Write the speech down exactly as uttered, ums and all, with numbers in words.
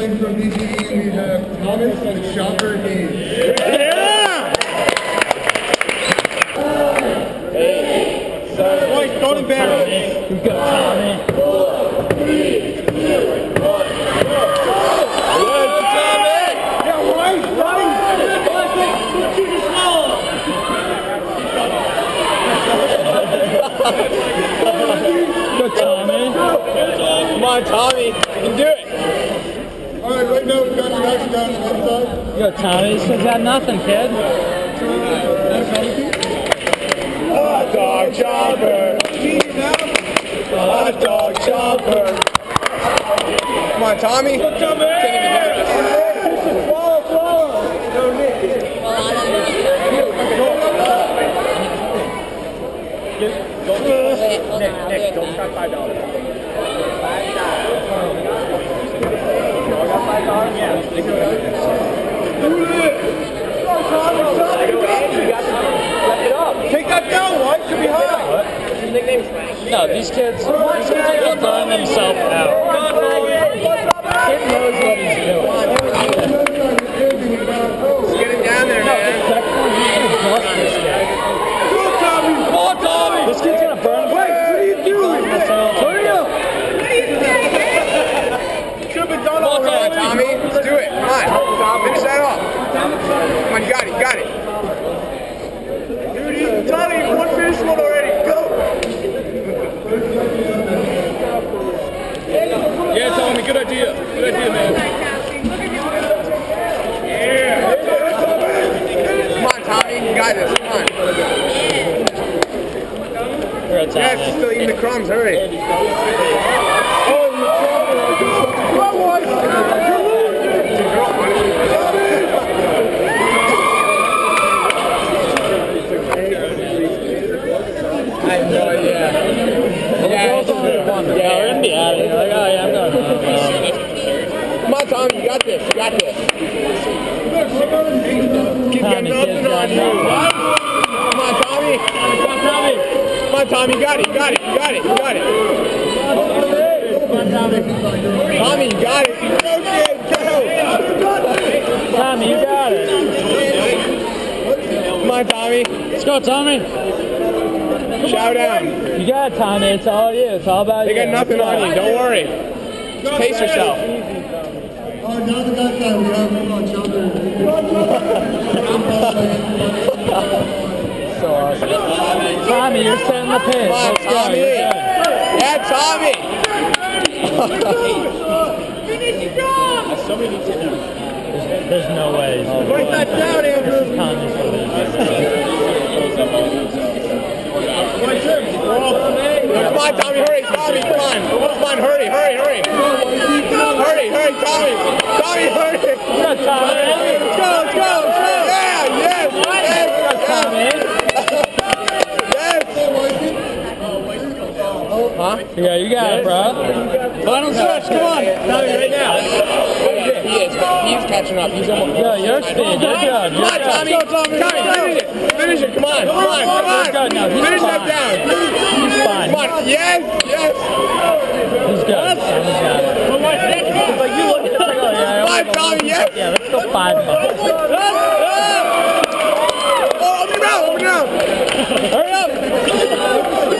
in from B G E, we have Thomas and Chomper Hayes. Yeah! Hey, so boys, don't embarrass me. We've got Tommy. Four, three, two, one. Good, Tommy! Yeah, right, right! Too small! Good, Tommy. Come on, Tommy. You can do it. All right, right now we've got the next guy on the inside. You got Tommy. This kid's got nothing, kid. Hot dog Chomper. Hot dog Chomper. Come on, Tommy. Can't even hear us. Follow, follow. Nick, Nick, don't try five dollars. Five dollars. I got five dollars? Yeah. Do it! Take that down, White. Should be high. What? His nickname's Frank. No, these kids, these kids are going to burn themselves out. Kid knows what he's doing. Let's get it down there, man. He's going to bust this kid. Go, Tommy! Go, Tommy! This kid's going to burn himself. Wait, what are you doing? Hurry up! Should have been done already. Tommy, let's do it. Come on. Finish that off. Come on, you got it, you got it. Dude, Tommy, one finished one already. Go! Yeah, Tommy, good idea. Good idea, man. Yeah. Come on, Tommy, you got this. Come on. Yeah, she's still eating the crumbs. Hurry. Oh, come on, boy. You're losing. I have no idea. Yeah, it's fun. Yeah, we're gonna be out of here. Like, oh yeah, I'm going home. Come on, Tom, you got this. You got this. Keep getting nothing on you. Come on, Tommy. Come on, Tommy. Come on, Tommy. You got it. You got it. You got it. You got it. Come on, Tommy. Tommy, you got it. Go, kid. Go. Tommy, you got it. Come on, Tommy. Let's go, Tommy. Shout out. You got it, Tommy. It's all you. It's all about you. They got nothing on you. Don't worry. Just pace yourself. All right, now the next guy we have on Chomper. So awesome. Tommy, you're setting the pace. Come on, Let's Tommy. go. Yeah, Tommy. Finish strong! Somebody needs to do it. There's no way. Write that down, Andrew. Tommy's Come on, Tommy, hurry. Tommy, come on. Come on, hurry, hurry, hurry. Hurry, hurry, Tommy. Tommy, hurry. Good, Tommy. Let's go, let's go, let's go. Yeah, yes, yes, Good, Tommy. yes. Huh? Yeah, you got it, bro. Final stretch, come on. Tommy, right now. He is, but he's catching up. He's almost. Yeah, you're speed. You're good. Come on, Tommy. Tommy, finish it. Finish it. Come on. Come on. Come on. Good. No, he's Finish fine. that down. He's fine. Come on. Yes. Yes. He's good. He's got it. It's like you look at the thing, oh, yeah. Come on, Tommy. Yes. Yeah, let's go five bucks. Oh, open your mouth. Open your mouth. Hurry up.